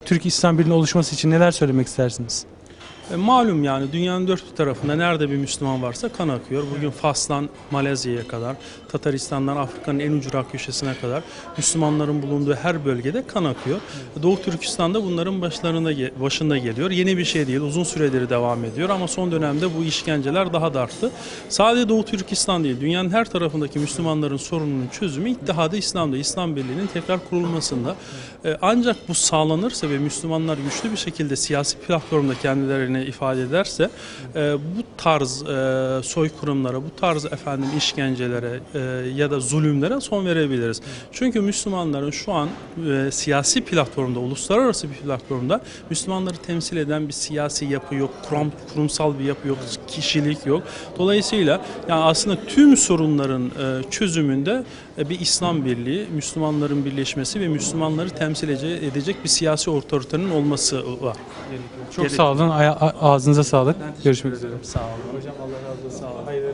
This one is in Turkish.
Türk İslam Birliği'nin oluşması için neler söylemek istersiniz? Malum yani dünyanın dört bir tarafında nerede bir Müslüman varsa kan akıyor. Bugün Fas'tan Malezya'ya kadar, Tataristan'dan Afrika'nın en ucrak köşesine kadar Müslümanların bulunduğu her bölgede kan akıyor. Doğu Türkistan'da bunların başında geliyor. Yeni bir şey değil, uzun süredir devam ediyor ama son dönemde bu işkenceler daha da arttı. Sadece Doğu Türkistan değil, dünyanın her tarafındaki Müslümanların sorununun çözümü İttihat-ı İslam'da, İslam Birliği'nin tekrar kurulmasında. Ancak bu sağlanırsa ve Müslümanlar güçlü bir şekilde siyasi platformda kendilerini ifade ederse bu tarz soykırımlara, bu tarz işkencelere ya da zulümlere son verebiliriz. Çünkü Müslümanların şu an siyasi platformda, uluslararası bir platformda Müslümanları temsil eden bir siyasi yapı yok, kurumsal bir yapı yok, kişilik yok. Dolayısıyla yani aslında tüm sorunların çözümünde bir İslam Birliği, Müslümanların birleşmesi ve Müslümanları temsil edecek bir siyasi otoritenin olması var. Çok sağ olun. Ağzınıza sağlık. Görüşmek üzere. Sağ olun. Hocam Allah razı olsun. Sağ olun.